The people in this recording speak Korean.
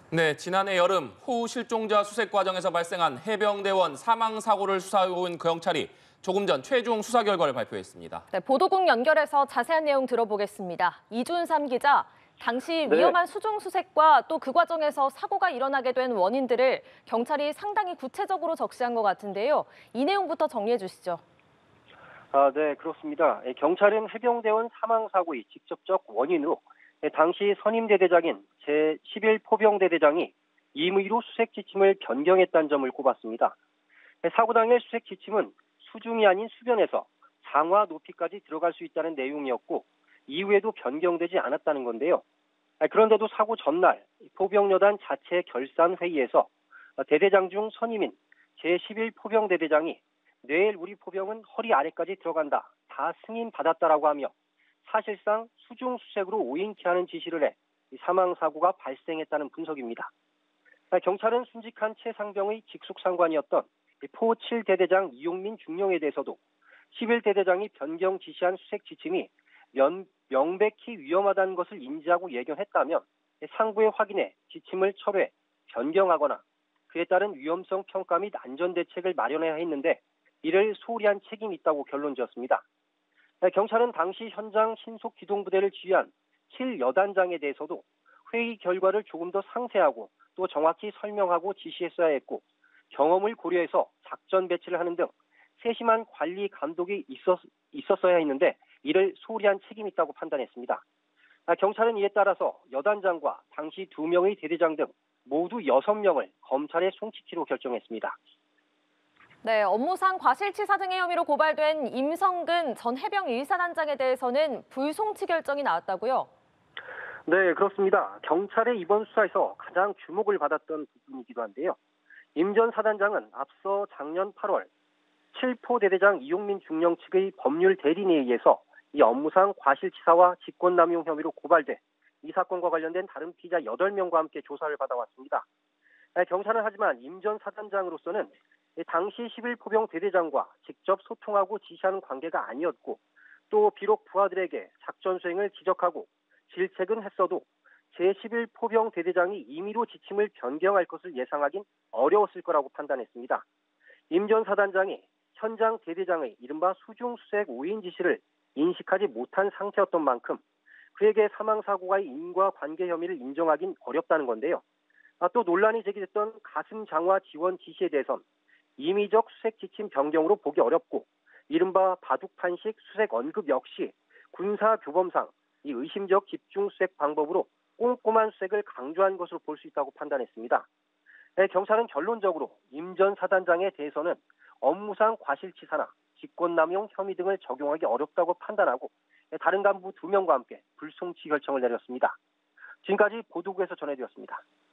네, 지난해 여름 호우 실종자 수색 과정에서 발생한 해병대원 사망 사고를 수사해온 경찰이 조금 전 최종 수사 결과를 발표했습니다. 네, 보도국 연결해서 자세한 내용 들어보겠습니다. 이준삼 기자, 당시 네, 위험한 수중 수색과 또 그 과정에서 사고가 일어나게 된 원인들을 경찰이 상당히 구체적으로 적시한 것 같은데요. 이 내용부터 정리해 주시죠. 네, 그렇습니다. 경찰은 해병대원 사망 사고의 직접적 원인으로 당시 선임대대장인 제11포병대대장이 임의로 수색 지침을 변경했다는 점을 꼽았습니다. 사고 당일 수색 지침은 수중이 아닌 수변에서 상하 높이까지 들어갈 수 있다는 내용이었고 이후에도 변경되지 않았다는 건데요. 그런데도 사고 전날 포병여단 자체 결산 회의에서 대대장 중 선임인 제11포병대대장이 내일 우리 포병은 허리 아래까지 들어간다. 다 승인받았다라고 하며 사실상 수중 수색으로 오인케 하는 지시를 해 사망 사고가 발생했다는 분석입니다. 경찰은 순직한 최상병의 직속 상관이었던 포 7대대장 이용민 중령에 대해서도 11대대장이 변경 지시한 수색 지침이 명백히 위험하다는 것을 인지하고 예견했다면 상부에 확인해 지침을 철회, 변경하거나 그에 따른 위험성 평가 및 안전 대책을 마련해야 했는데 이를 소홀히 한 책임이 있다고 결론지었습니다. 경찰은 당시 현장 신속 기동부대를 지휘한 7여단장에 대해서도 회의 결과를 조금 더 상세하고 또 정확히 설명하고 지시했어야 했고 경험을 고려해서 작전 배치를 하는 등 세심한 관리 감독이 있었어야 했는데 이를 소홀히 한 책임이 있다고 판단했습니다. 경찰은 이에 따라서 여단장과 당시 2명의 대대장 등 모두 6명을 검찰에 송치키로 결정했습니다. 네, 업무상 과실치사 등의 혐의로 고발된 임성근 전 해병 1사단장에 대해서는 불송치 결정이 나왔다고요? 네, 그렇습니다. 경찰의 이번 수사에서 가장 주목을 받았던 부분이기도 한데요. 임 전 사단장은 앞서 작년 8월 7포 대대장 이용민 중령 측의 법률 대리인에 의해서 이 업무상 과실치사와 직권남용 혐의로 고발돼 이 사건과 관련된 다른 피의자 8명과 함께 조사를 받아왔습니다. 경찰은 하지만 임 전 사단장으로서는 당시 11포병 대대장과 직접 소통하고 지시하는 관계가 아니었고 또 비록 부하들에게 작전 수행을 지적하고 질책은 했어도 제11포병 대대장이 임의로 지침을 변경할 것을 예상하긴 어려웠을 거라고 판단했습니다. 임 전 사단장이 현장 대대장의 이른바 수중수색 오인 지시를 인식하지 못한 상태였던 만큼 그에게 사망사고와의 인과관계 혐의를 인정하긴 어렵다는 건데요. 또 논란이 제기됐던 가슴 장화 지원 지시에 대해선 임의적 수색 지침 변경으로 보기 어렵고 이른바 바둑판식 수색 언급 역시 군사교범상 이 의심적 집중 수색 방법으로 꼼꼼한 수색을 강조한 것으로 볼 수 있다고 판단했습니다. 경찰은 결론적으로 임 전 사단장에 대해서는 업무상 과실치사나 직권남용 혐의 등을 적용하기 어렵다고 판단하고 다른 간부 2명과 함께 불송치 결정을 내렸습니다. 지금까지 보도국에서 전해드렸습니다.